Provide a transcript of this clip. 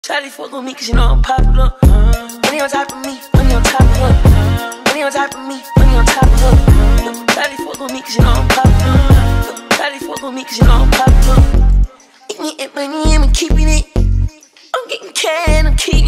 Shawty fuck with me cause you know I'm popular. Money on top of me, money on top of her. Money on top of me, money on top of her. Shawty fuck with me cause you know I'm popular. Shawty fuck with me cause you know I'm popular. Eat me and money, I'm keeping it. I'm getting can, I'm keeping it.